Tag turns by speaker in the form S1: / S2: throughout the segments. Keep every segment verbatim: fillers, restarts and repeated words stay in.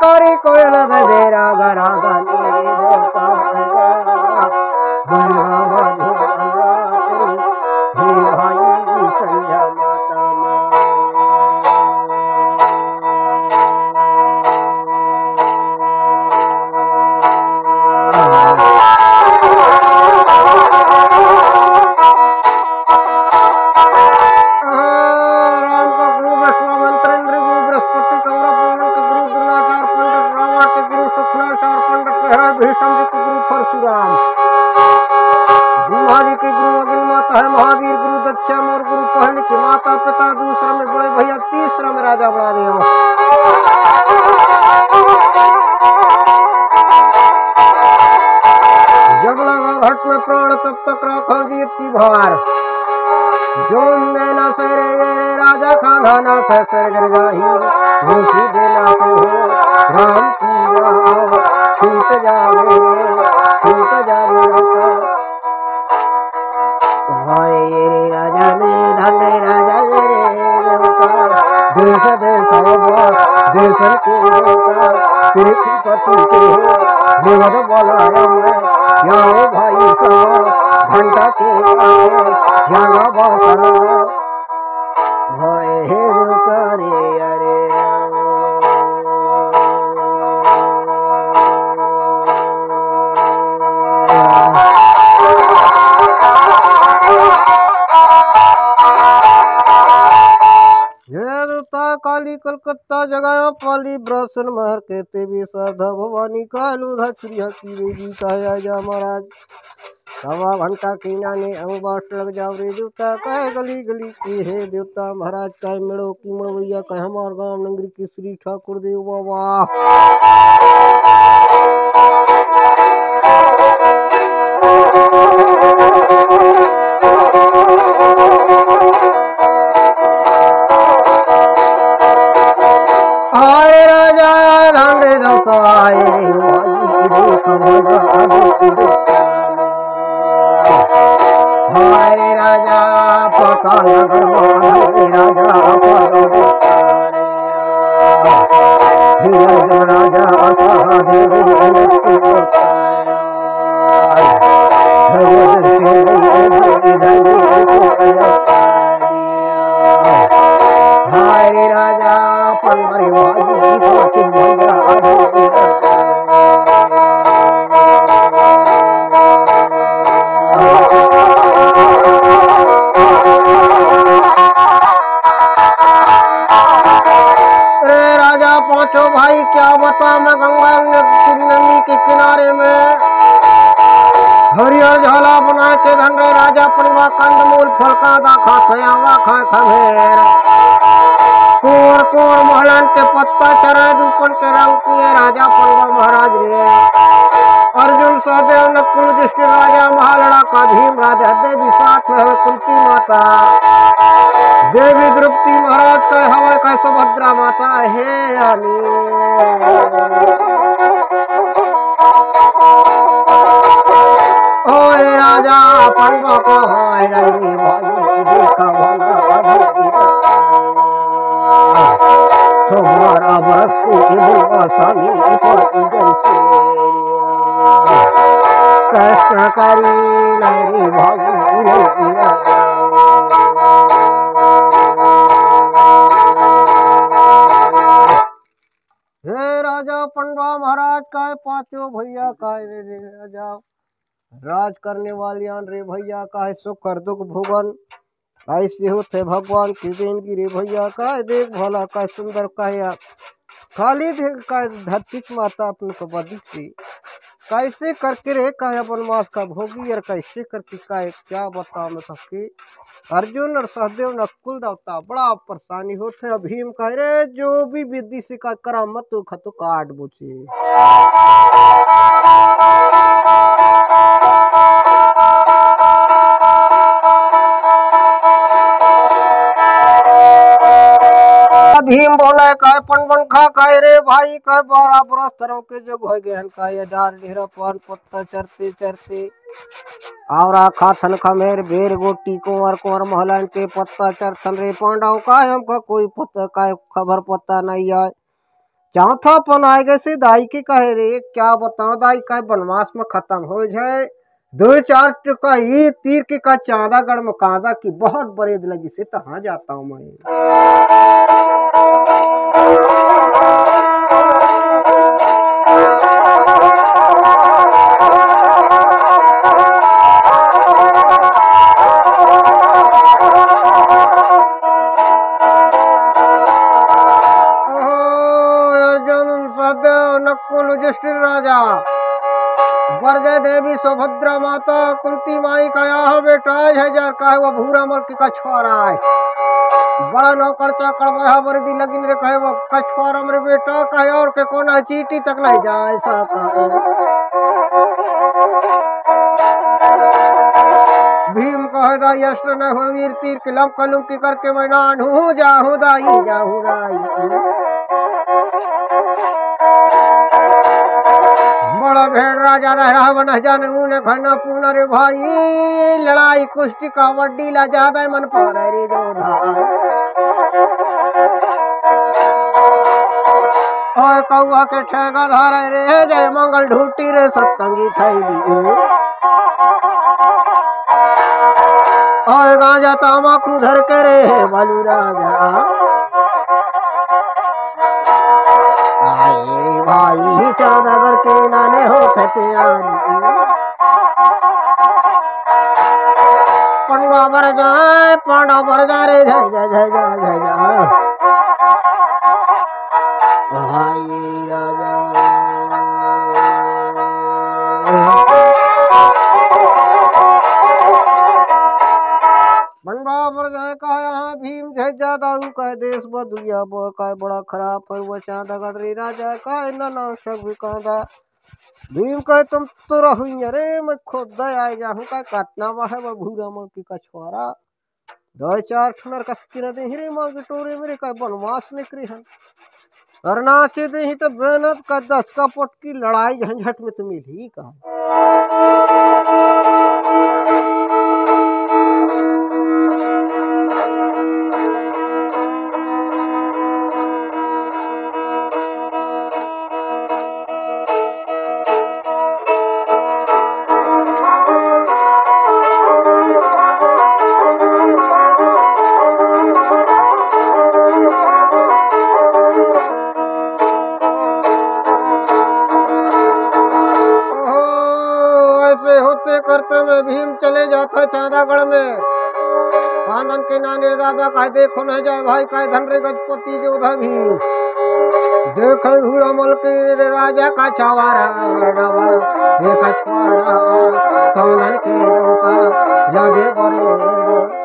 S1: तारी कोयल बेरा गरा गाने देवता भैया बधु हे भाई संध्या माता ब्रह्मा जी के गुरु अग्नि माता है महावीर गुरु दक्षा और गुरु पहले के माता पिता दूसरा में बड़े भैया तीसरा में राजा बड़ा देव जब लगा घट में प्राण तब तक रखो जीत की भार जो देना से रे राजा खाना ना से से गिर जाही मुसी देना से हो राम की राह छूट जावे छूट जावे हाय रे राजा मेरे धन रे राजा रे देश देश देश के पृथ्वी पति के निवद बोला मैं याओ भाई सब घंटा के याना बासरा हाय हे करे अरे काली कलकत्ता जगह पाली ब्रसन महर कहते भी श्रद्धा भवानी कालू धरिया की बेबी कहा जा महाराज सवा घंटा की नाने अंगबास लग जाओ रे देवता कहे गली गली की हे देवता महाराज कहे मेड़ो की मड़वैया कहे हमार गांव नगरी की श्री ठाकुर देव बाबा हरे राजा धांडे दौताए हरे राजा पता नगर राजा राजा सहदेव हरे राजा पंडरी राजा पहुंचो भाई क्या बता मैं गंगा नदी के किनारे में हरियर झाला बना के धन रे राजा परिवार कंदमूल फल का दाखा खयावा खा खमेर कोर कोर महलन के पत्ता चरा दुपन के रंग पिए राजा पंडा महाराज रे अर्जुन सहदेव नकुल युधिष्ठिर राजा महालड़ा का भीम राजा देवी साथ में है कुंती माता देवी द्रौपदी महाराज का हवा का सुभद्रा माता हे रानी ओए राजा पंडा को हाय रे भाई देखा तुम्हारा बरस आसानी कृष्ण करी नारी हे राजा पंडवा महाराज का पांचों भैया का रे राजा राज करने वाली रे भैया का सुख कर दुख भुवन ऐसे होते भगवान की देन गिरे भैया का देख भला का सुंदर का खाली देख का धरती माता अपने को बदी से कैसे करके रे का अपन मास का भोगी और कैसे करके का क्या बताओ मैं सबके अर्जुन और सहदेव नकुल देवता बड़ा परेशानी होते भीम कह रे जो भी विधि से का करा मत खतो काट बुझे भीम बोले कहे पनवन खा कहे रे भाई कहे बारह बरस तरह के जो हो गए का ये डार ढेरा पान पत्ता चरते चरते आवरा खाथन खमेर बेर गोटी कुंवर कुंवर महलन के पत्ता चरथन रे पांडव का हमका कोई पता का खबर पता नहीं है चौथा पन आए गए से दाई के कहे रे क्या बताओ दाई का बनवास में खत्म हो जाए दो चार का ही तीर के का चांदागढ़ में कांदा की बहुत बरेद लगी से तहाँ जाता हूँ मैं। नकुल युधिष्ठिर राजा वरजय देवी सुभद्रा माता कुंती माई का यह बेटा हजार का है वो भूरा मल की कछुआरा है बड़ा नौकर चाकर वह वर्दी लगी रे कहे वो कछुआरा मेरे बेटा का है और के कोना चीटी तक नहीं जाए ऐसा कहे। भीम कहे दाई अष्ट न हो वीर तीर के लम कलम की करके मैं नानू जाहू दाई जाहू दाई। बड़ा भेड़ राजा रह रहा वन जाने मुने खाना पूना रे भाई लड़ाई कुश्ती कबड्डी ला ज्यादा मन पर रे जोधा ओए कौआ के ठेगा धारे रे जय मंगल ढूटी रे सत्संगी थैली ओए गांजा तमाकू धर के रे बालू राजा भाई चांदागढ़ के नाने होते प्यारी पंडा बर जाए पंडा बर जा रे जय जय जय जय जय जय भाई राजा पंडा बर जाए कहा यहाँ भीम जय ज्यादा कह देश बदुलिया बो का बड़ा खराब है वो चांदागढ़ रे राजा का ना ना सब कांदा भीम कहे तुम तो रहो अरे मैं खुद आए जाऊं का काटना वा है वो भूरा मल की कछुआरा दो चार ठनर कसकी न दे रे मां टोरे मेरे का बनवास निकरी है और नाचे दे ही तो मेहनत का दस का पट की लड़ाई झंझट में तुम्हें ही कहा। करते में भीम चले जाता चांदागढ़ में खानदान के नानी दादा कहे देखो न जाए भाई कहे धन रे गजपति जो भी देख भूरा मल के राजा का छवारा ये कछुआरा खानदान के देवता लगे बड़े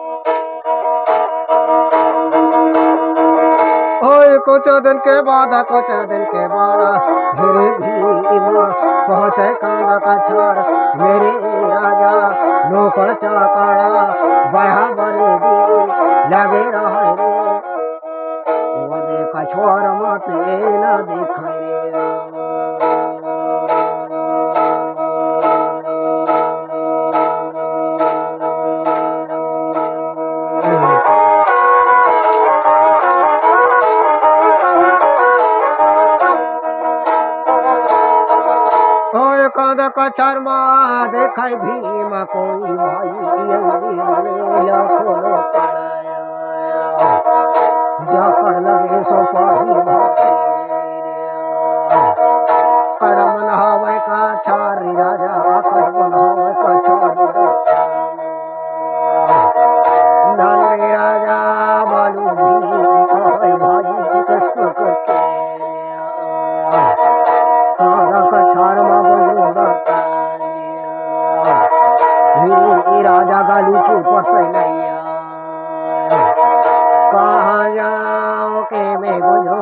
S1: कुछ दिन के बाद कुछ दिन के बाद धीरे भीमा पहुँचे कांदा का छाड़ मेरे राजा नौकर चाकड़ा बहा बड़े लगे रहे वो देखा छोर मत न दिखाए शर्मा देखाई भीमा कोई भाई जाकर लगे सो पाही कड़म नहावे का छारी राजा कड़म नहावे का छारी नानी राजा बालू भाई भाई कृष्ण करके का छार मा राजा गाली के पते नहीं कहाँ जाओ के मैं गुजरो